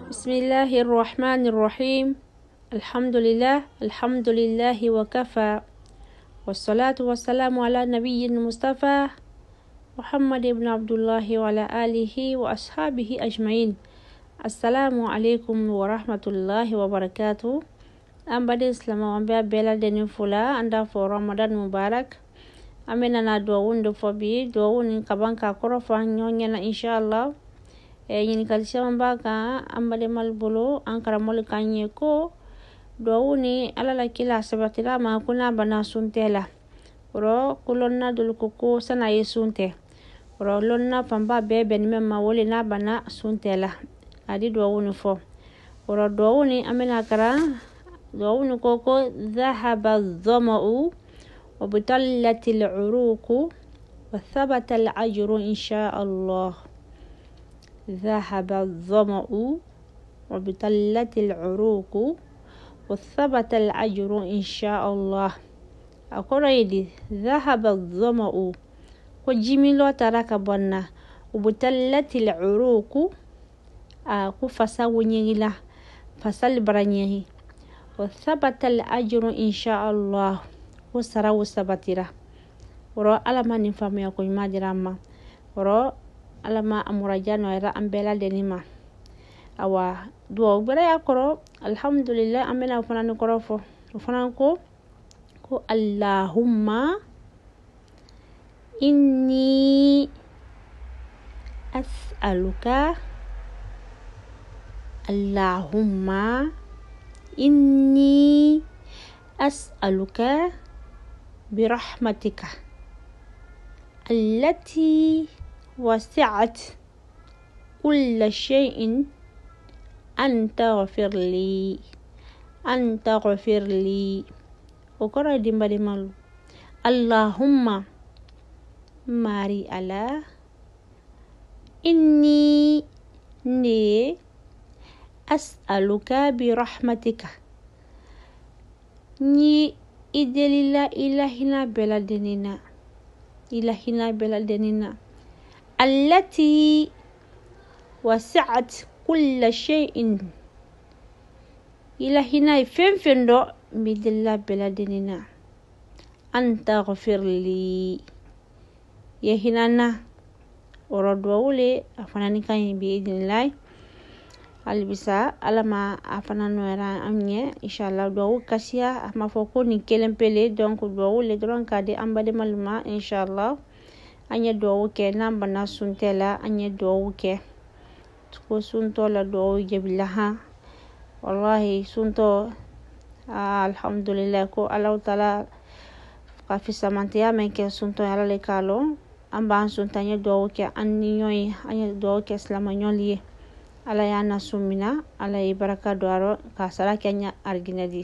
بسم الله الرحمن الرحيم. الحمد لله وكفى، والصلاة والسلام على نبي المصطفى محمد بن عبد الله وعلى آله وأصحابه أجمعين. السلام عليكم ورحمة الله وبركاته. Ambade Islama wambia bela deni fula anda for Ramadan Mubarak. Amena na dua wundo fobi dua wuni kabanka korofa nyonya na inshallah. Yini kalisha mbaka ambade malbolo ankara mole kanye ko dua wuni alala kila sabatila ma kuna bana suntela. Ro kulonna dulukuku sana yesunte. Ro lonna pamba bebe ni mema wole na bana suntela. Adi dua wuni fo. Ro dua wuni amena kara dua wuni koko dhahaba dhama'u وبطلت العروق وثبت الأجر إن شاء الله. ذهب الظمأ وبطلت العروق وثبت الأجر إن شاء الله. أقول يدي ذهب الظمأ وجميلو تراك بنا وبطلت العروق فسا ونيلا فسا البرانيه وثبت الأجر إن شاء الله. Sara sabatira woro alama ni famu ya kuimadirama woro alama amurajano era ambela denima awa duo gbere yakoro alhamdulillah amena fanani korofo fananko ko allahumma inni as'aluka allahumma inni as'aluka برحمتك التي وسعت كل شيء أن تغفر لي وقرأ دمبالي مالو اللهم ماري على إني أسألك برحمتك ني idelila ilahina beladenina allati wasi'at kulla shay'in ilahina fenfendo midilla beladenina anta ghafirli yahinana orodwa ule afanani kan bi idillah albisa alama afanano era amnye inshallah do kasia mafoko ni kelempele donc do le dron kade ambade maluma inshallah anya do ke namba na suntela anya do ke ko sunto la do jebilaha wallahi sunto alhamdulillah ko allah taala kafi samantiya men ke sunto ala le kalo amba suntanya do ke anni yoy anya do ke islama nyoli ala yana sumina ala baraka doaro ka sala kenya arginadi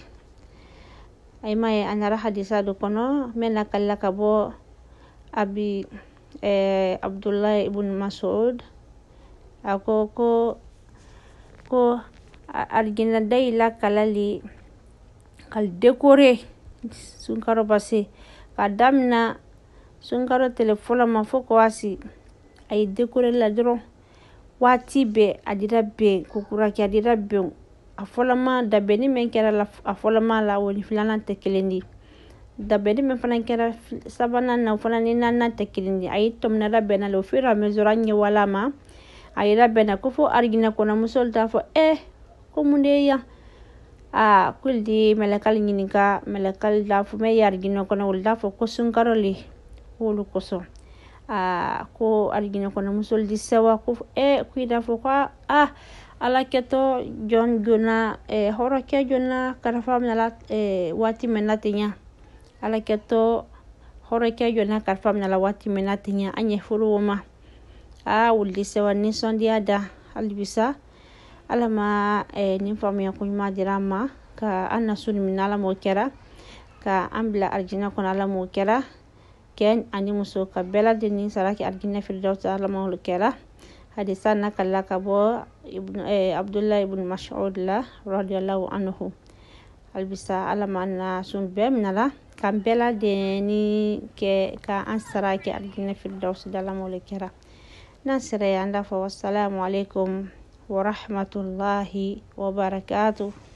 ay may anara hadisa do kono mena kala kabo abi abdullah ibn mas'ud ako ko arginadi la kalali kal dekore sunkaro basi kadamna sunkaro telefola mafoko wasi ay dekore la dro wati be adira be kukura ki adira be afolama dabeni men kera la afolama la woni filana tekelendi dabeni men fana kera sabana na fana ni nana tekelendi ay tomna rabbe na lo fira mezura nyi wala ma ay rabbe na ko fo argina ko na musolta fo ko munde ya kuldi melakal nyinika melakal da fu me yargina ko na wulda fo ko sunkaroli wulu ko so ko argina ko na musol di sewa ko kuida fo kwa ala keto jon jona horo ke jona karfam na la wati menatinya ala keto horo ke jona karfam na la wati menatinya anye furuma wuldi sewa ni sondia da albisa alama ni famia ko ma dirama ka anna sun min ala mo kera ka ambla argina ko ala mo kera ken ani muso ka bela deni saraki argina firdaus ala mahul kera hadisa nakalla kabo ibn abdullah ibn mas'ud la radiyallahu anhu albisa ala manna sun bemnala kam bela deni ke ka ansaraki argina firdaus ala mahul kera nasira yanda fa wassalamu alaikum ورحمة الله وبركاته.